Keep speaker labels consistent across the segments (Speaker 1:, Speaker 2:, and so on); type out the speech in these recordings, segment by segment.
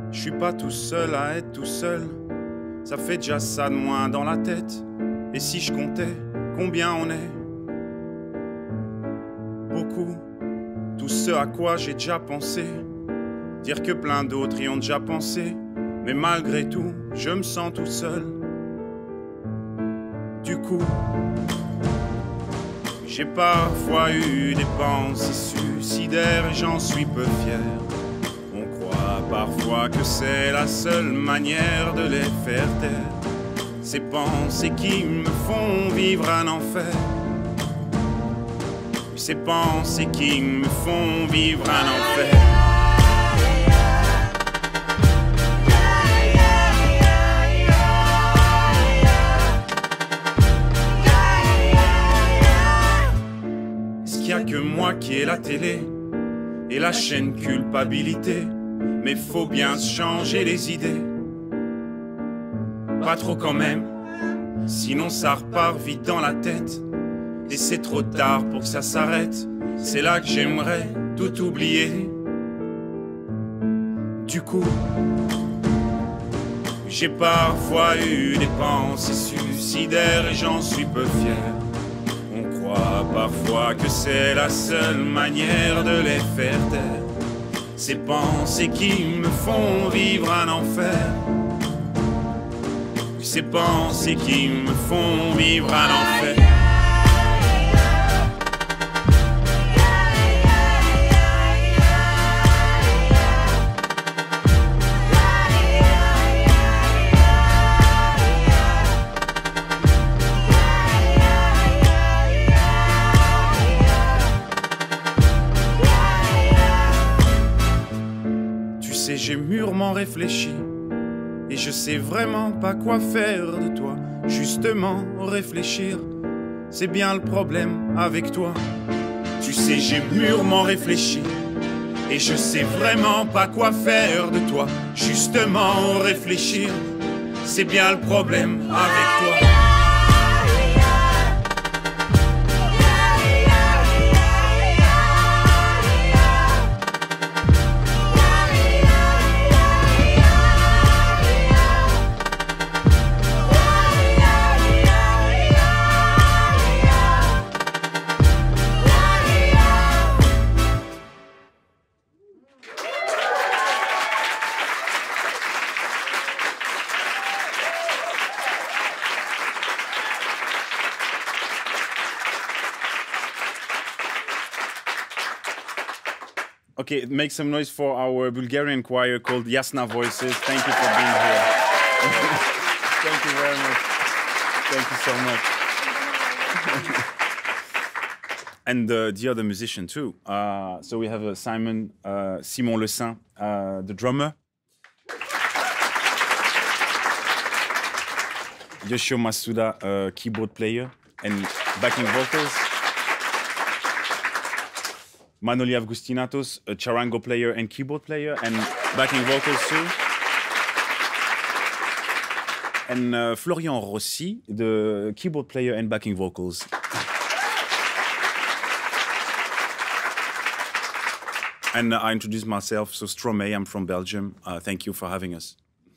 Speaker 1: Je suis pas tout seul à être tout seul, ça fait déjà ça de moins dans la tête. Et si je comptais combien on est? Beaucoup, tout ce à quoi j'ai déjà pensé. Dire que plein d'autres y ont déjà pensé, mais malgré tout, je me sens tout seul. Du coup, j'ai parfois eu des pensées suicidaires et j'en suis peu fier. On croit parfois que c'est la seule manière de les faire taire. Ces pensées qui me font vivre un enfer. Ces pensées qui me font vivre un enfer. Est-ce qu'il y a que moi qui ai la télé et la chaîne culpabilité? Mais faut bien se changer les idées. Pas trop quand même, sinon ça repart vite dans la tête. Et c'est trop tard pour que ça s'arrête. C'est là que j'aimerais tout oublier. Du coup, j'ai parfois eu des pensées suicidaires et j'en suis peu fier. On croit parfois que c'est la seule manière de les faire taire. Ces pensées qui me font vivre un enfer. Ces pensées qui me font vivre un enfer. Tu sais, j'ai mûrement réfléchi. Et je sais vraiment pas quoi faire de toi. Justement, réfléchir, c'est bien le problème avec toi. Tu sais, j'ai mûrement réfléchi. Et je sais vraiment pas quoi faire de toi. Justement, réfléchir, c'est bien le problème avec toi. Okay, make some noise for our Bulgarian choir called Yasna Voices. Thank you for being here. Thank you very much. Thank you so much. And the other musician too. So we have Simon Le Saint, the drummer. Yoshio Masuda, keyboard player and backing vocals. Manoli Avgustinatos, a charango player and keyboard player and backing vocals too. And Florian Rossi, the keyboard player and backing vocals. And I introduce myself, so Stromae, I'm from Belgium. Thank you for having us.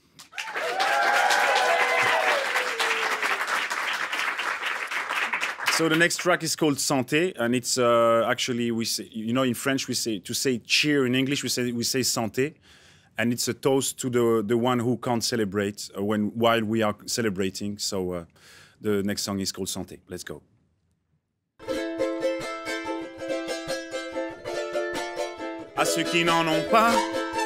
Speaker 1: So the next track is called Santé, and it's actually, we say, you know, in French we say, to say cheer in English we say santé, and it's a toast to the one who can't celebrate while we are celebrating. So the next song is called Santé. Let's go. À ceux qui n'en ont pas.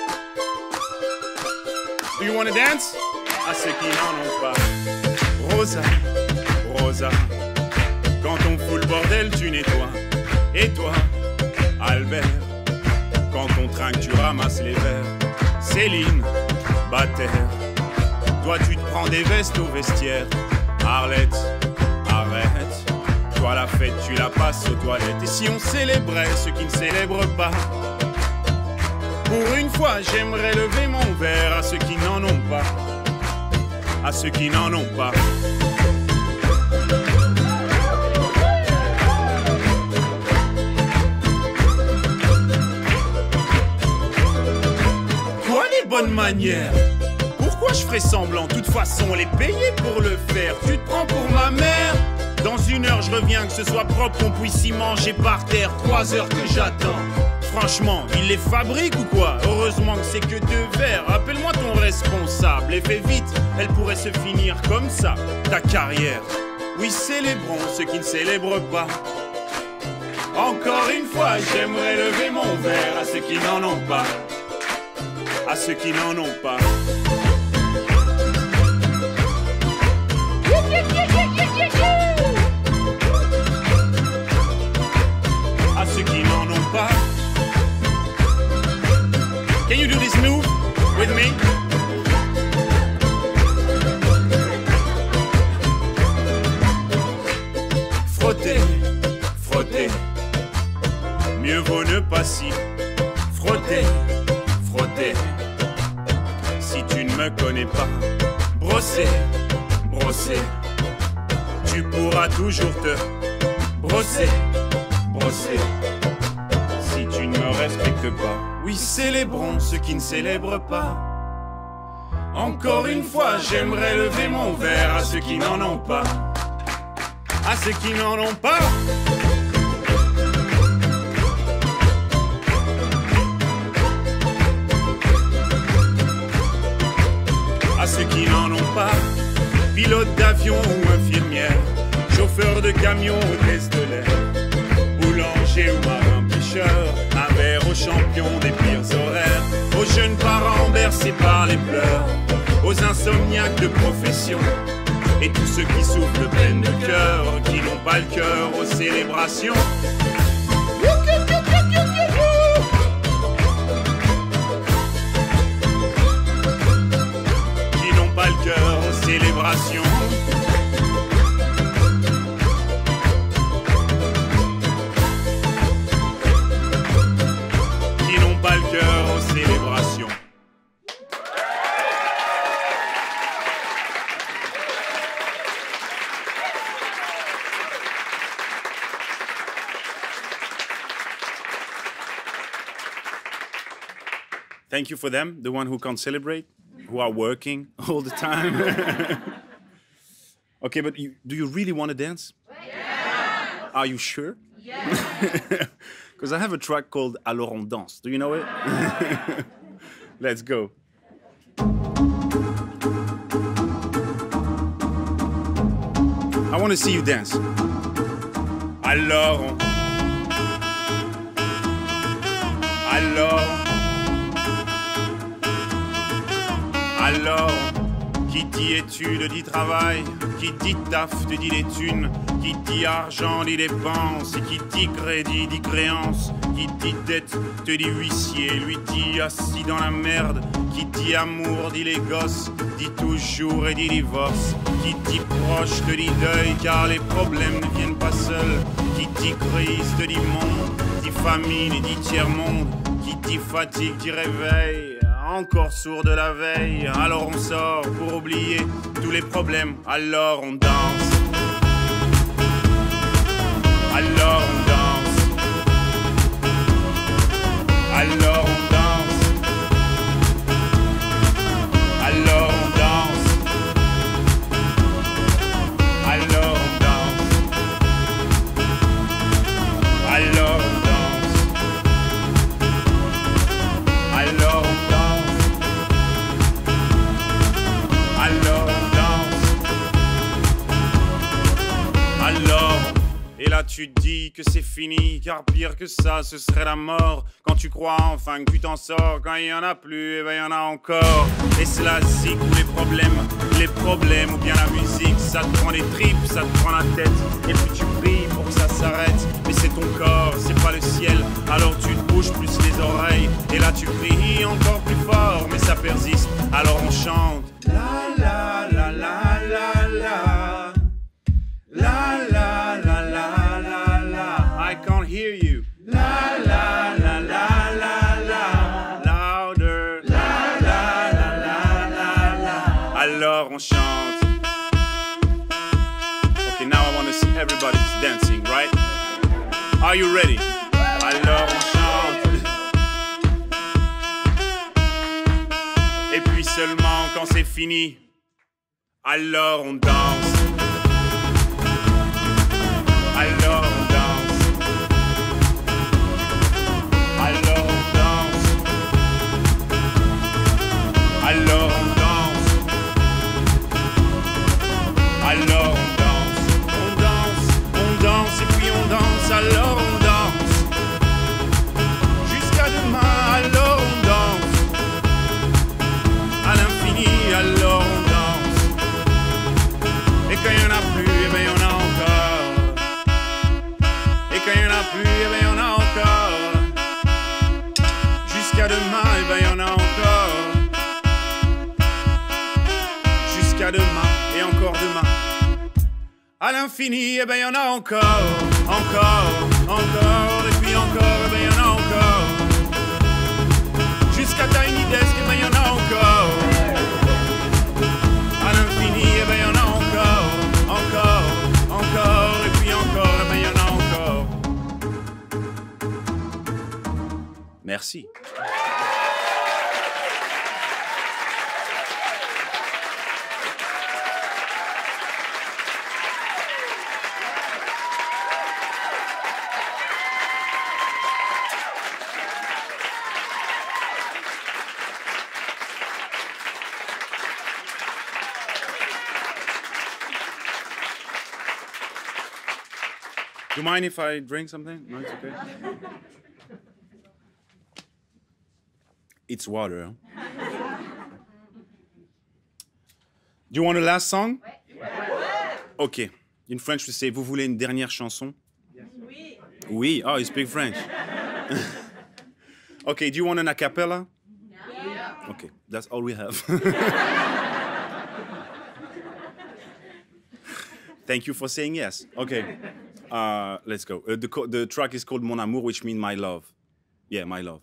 Speaker 1: Do you want to dance? À ceux qui n'en ont pas. Rosa, Rosa. Quand on fout le bordel, tu nettoies. Et toi, Albert, quand on trinque, tu ramasses les verres. Céline, Bataire, toi tu te prends des vestes au vestiaire. Arlette, arrête, toi la fête, tu la passes aux toilettes. Et si on célébrait ceux qui ne célèbrent pas? Pour une fois, j'aimerais lever mon verre à ceux qui n'en ont pas. À ceux qui n'en ont pas. bonne manière. Pourquoi je ferais semblant? De toute façon, on est payé pour le faire. Tu te prends pour ma mère? Dans 1 heure, je reviens, que ce soit propre, qu'on puisse y manger par terre. 3 heures que j'attends. Franchement, il les fabrique ou quoi? Heureusement que c'est que 2 verres. Appelle-moi ton responsable et fais vite, elle pourrait se finir comme ça, ta carrière. Oui, célébrons ceux qui ne célèbrent pas. Encore une fois, j'aimerais lever mon verre à ceux qui n'en ont pas. À ceux qui n'en ont pas. À ceux qui n'en ont pas. Can you do this move with me? Frotter, frotter. Mieux vaut ne pas s'y frotter, frotter. Si tu ne me connais pas, brosser, brosser. Tu pourras toujours te brosser, brosser. Si tu ne me respectes pas, oui, célébrons ceux qui ne célèbrent pas. Encore une fois, j'aimerais lever mon verre à ceux qui n'en ont pas. À ceux qui n'en ont pas. À ceux qui n'en ont pas. Pilote d'avion ou infirmière, chauffeur de camion, hôtesse de l'air, boulanger ou marin pêcheur, un verre aux champions des pires horaires, aux jeunes parents bercés par les pleurs, aux insomniaques de profession, et tous ceux qui souffrent de peine de cœur, qui n'ont pas le cœur aux célébrations. Qui n'ont pas le cœur aux célébrations. Qui n'ont pas le cœur aux célébrations. Thank you for them, the one who can't celebrate, who are working all the time. Okay, but do you really want to dance? Yeah. Are you sure? Yeah. Because I have a track called Alors on danse. Do you know it? Let's go. I want to see you dance. Alors on... Alors, qui dit études dit travail, qui dit taf te dit les thunes, qui dit argent dit dépenses, et qui dit crédit dit créance, qui dit dette te dit huissier, lui dit assis dans la merde, qui dit amour dit les gosses, dit toujours et dit divorce, qui dit proche te dit deuil car les problèmes ne viennent pas seuls, qui dit crise te dit monde, dit famine et dit tiers-monde, qui dit fatigue dit réveil. Encore sourd de la veille, alors on sort pour oublier tous les problèmes, alors on danse. Alors on danse. Alors on danse. Alors on danse. Alors on danse. Alors on danse. Alors on danse. Alors, et là tu te dis que c'est fini, car pire que ça, ce serait la mort. Quand tu crois enfin que tu t'en sors, quand il y en a plus, et ben il y en a encore. Et c'est la zik ou les problèmes ou bien la musique, ça te prend les tripes, ça te prend la tête. Et puis tu pries pour que ça s'arrête, mais c'est ton corps, c'est pas le ciel. Alors tu te bouges plus les oreilles, et là tu cries encore plus fort, mais ça persiste. Alors on chante. La la la la la la. La la la la la la. I can't hear you. La la la la la la. Louder. La la la la la la. Alors on chante. Okay, now I want to see everybody dancing, right? Are you ready? Alors on chante. Et puis seulement quand c'est fini, alors on danse. Alors on danse. Alors on danse. Alors on danse. Alors on danse. On danse et puis on danse. Alors on danse. Jusqu'à demain, alors on danse. À l'infini, alors on danse. Et quand il n'y en a plus, eh ben il y en a encore. Et quand il n'y en a plus, eh ben il y en a encore. Jusqu'à demain, eh ben il y en a encore. Jusqu'à demain et encore demain. À l'infini, eh ben il y en a encore. Encore, encore, et puis encore, eh ben il y en a encore. Jusqu'à Tiny Desk, eh ben il y en a encore. À l'infini, eh ben il y en a encore. Encore, encore, et puis encore, eh ben il y en a encore. Merci. Do you mind if I drink something? No, it's okay. It's water. Do you want a last song? Okay. In French, we say, vous voulez une dernière chanson? Oui. Oui. Oh, you speak French. Okay. Do you want an a cappella? No. Okay. That's all we have. Thank you for saying yes. Okay. Let's go. The track is called Mon Amour, which means my love. Yeah, my love.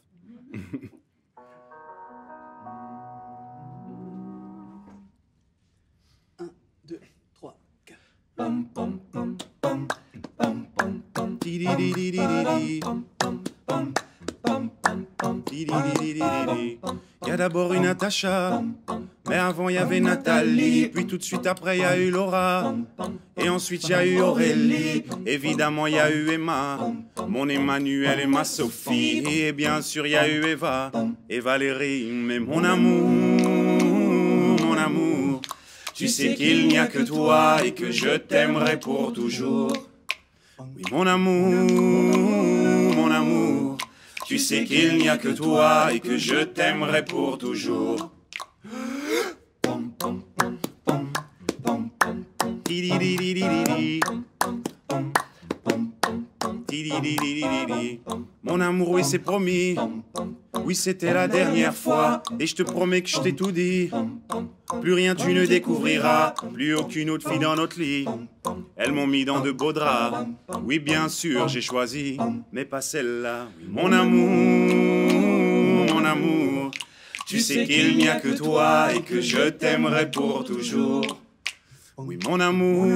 Speaker 2: 1, 2, 3, 4.
Speaker 1: Il y a d'abord une Natacha, mais avant il y avait Nathalie, puis tout de suite après il y a eu Laura, et ensuite il y a eu Aurélie, évidemment il y a eu Emma, mon Emmanuel et ma Sophie, et bien sûr il y a eu Eva et Valérie, mais mon amour, tu sais qu'il n'y a que toi et que je t'aimerai pour toujours. Oui, mon amour, tu sais qu'il n'y a que toi et que je t'aimerai pour toujours. Mon amour, oui, c'est promis. Oui, c'était la dernière fois. Et je te promets que je t'ai tout dit. Plus rien tu ne découvriras. Plus aucune autre fille dans notre lit. Elles m'ont mis dans de beaux draps. Oui, bien sûr, j'ai choisi. Mais pas celle-là. Oui, mon amour. Tu sais qu'il n'y a que toi et que je t'aimerai pour toujours. Oui, mon amour.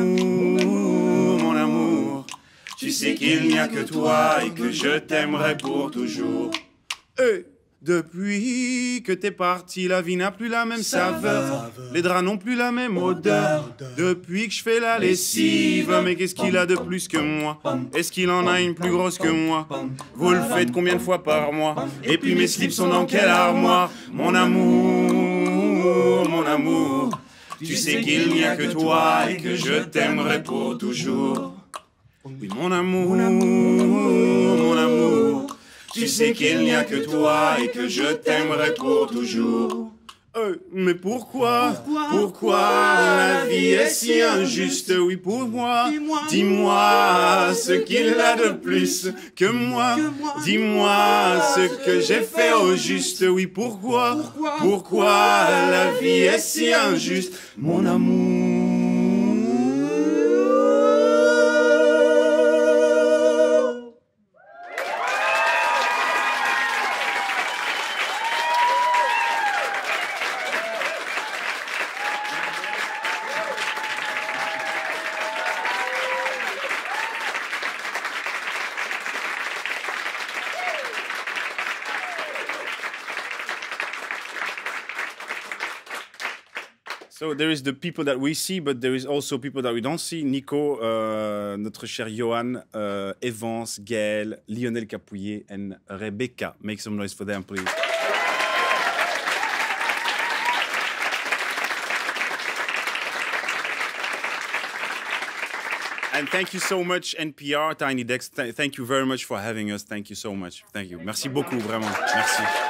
Speaker 1: Tu sais qu'il n'y a que toi et que je t'aimerai pour toujours. Et depuis que t'es parti, la vie n'a plus la même saveur. Les draps n'ont plus la même odeur. Depuis que je fais la lessive, mais qu'est-ce qu'il a de plus que moi? Est-ce qu'il en a une plus grosse que moi? Vous le faites combien de fois par mois? Et puis mes slips sont dans quelle armoire? Mon amour, tu sais qu'il n'y a que toi et que je t'aimerai pour toujours. Oui, mon amour, tu sais qu'il n'y a que toi et que je t'aimerai pour toujours. Mais pourquoi la vie est si injuste? Oui, pour moi, dis-moi ce qu'il a de plus que moi. Dis-moi ce que j'ai fait au juste. Oui, pourquoi la vie est si injuste? Mon amour. So there is the people that we see, but there is also people that we don't see. Nico, notre cher Johan, Evans, Gaël, Lionel Capouillet, and Rebecca. Make some noise for them, please. And thank you so much, NPR, Tiny Desk. Thank you very much for having us. Thank you so much. Thank you. Merci beaucoup, vraiment. Merci.